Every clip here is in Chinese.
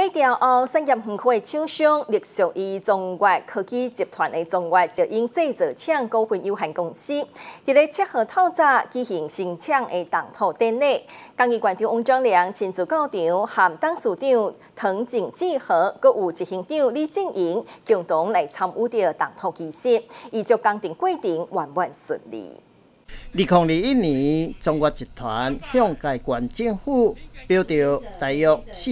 在调后产业园区的厂商隶属于中越科技集团的中越石英制造厂股份有限公司，伫咧7号透早举行新厂的动土典礼。嘉义县长王章良亲自到场，和董事长唐景志和，佮有执行长李正营共同来参与着动土仪式，预祝工程过程圆满顺利。 2021年，中越集团向该县政府标调大约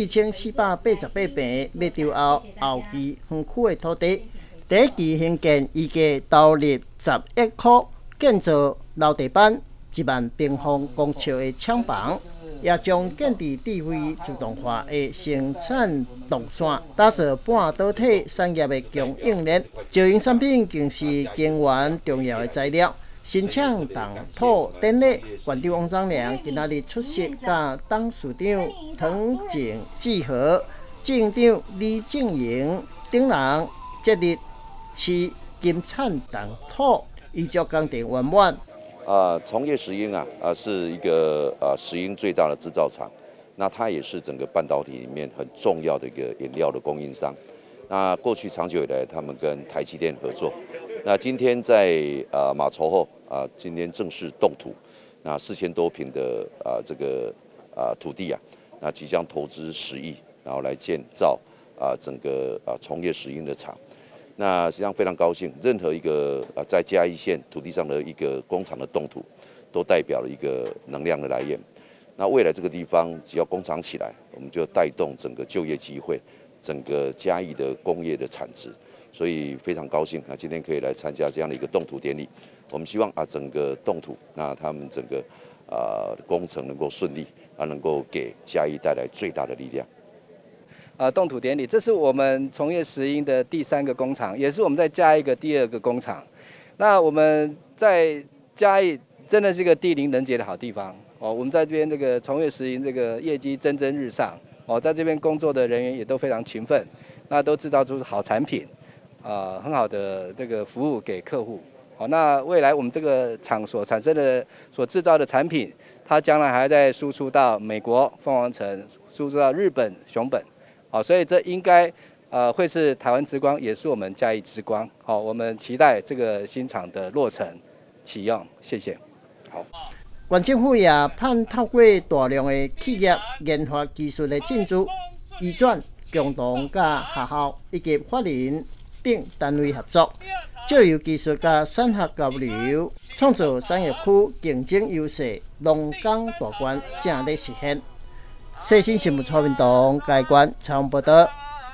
4488平买着后期园区的土地，第一期兴建预计投入10亿元，建造楼地板1万平方公尺的厂房，也将建立智慧自动化的生产动线，打造半导体产业的供应链。石英产品更是经源重要的材料。新厂动土典礼，县长王章良今仔日出席，甲董事长唐景志和、镇长李正营等人接日市金产动土，预祝工程圆满。 崇业石英是一个石英最大的制造厂，那它也是整个半导体里面很重要的一个原料的供应商。那过去长久以来，他们跟台积电合作。那今天在马稠后今天正式动土，那4000多坪的这个土地那即将投资10亿，然后来建造整个崇业石英的厂。那实际上非常高兴，任何一个在嘉义县土地上的一个工厂的动土，都代表了一个能量的来源。那未来这个地方只要工厂起来，我们就带动整个就业机会，整个嘉义的工业的产值。所以非常高兴今天可以来参加这样的一个动土典礼。我们希望整个动土，那他们整个工程能够顺利，能够给嘉义带来最大的力量。 动土典礼，这是我们崇业石英的第3个工厂，也是我们再加一个第2个工厂。那我们在嘉义真的是一个地灵人杰的好地方哦。我们在这边这个崇业石英这个业绩蒸蒸日上哦，在这边工作的人员也都非常勤奋，那都制造出好产品。很好的这个服务给客户。好，那未来我们这个厂所产生的、所制造的产品，它将来还在输出到美国凤凰城，输出到日本熊本。好，所以这应该会是台湾之光，也是我们嘉义之光。好，我们期待这个新厂的落成启用。谢谢。好。 县政府也盼透过大量的企业研发技术的进驻，移转共同甲学校以及法人等单位合作，借由技术甲产学交流，创造产业区竞争优势，龙岗大观正在实现。细心新闻蔡明东嘉义县采访报道。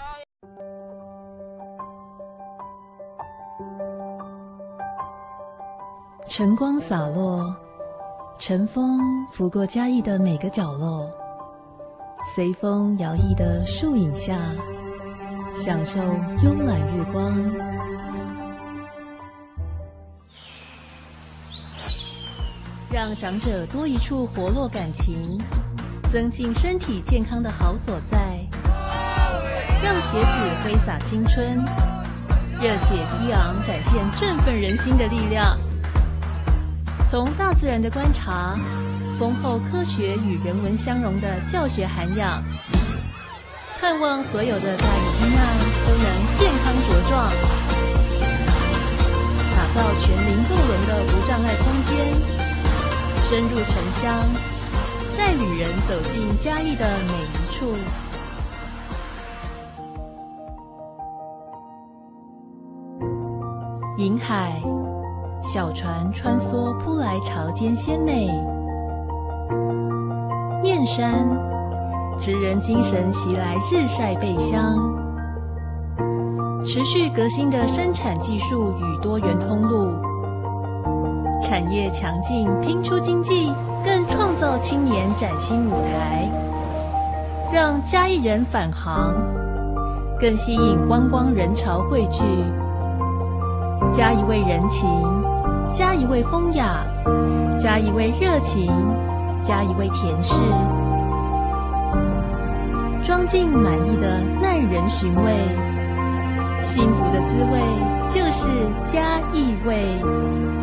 晨光洒落，晨风拂过嘉义的每个角落，随风摇曳的树影下，享受慵懒日光。让长者多一处活络感情，增进身体健康的好所在。让学子挥洒青春，热血激昂，展现振奋人心的力量。从大自然的观察，丰厚科学与人文相融的教学涵养，盼望所有的嘉义婴儿都能健康茁壮，打造全龄共融的无障碍空间，深入城乡，带旅人走进嘉义的每一处。银海，小船穿梭铺来潮间鲜美；面山，职人精神袭来日晒倍香。持续革新的生产技术与多元通路，产业强劲拼出经济，更创造青年崭新舞台，让嘉义人返航，更吸引观光人潮汇聚。嘉义味人情，嘉义味风雅，嘉义味热情，嘉义味甜食，装进满意的耐人寻味。幸福的滋味就是嘉义味。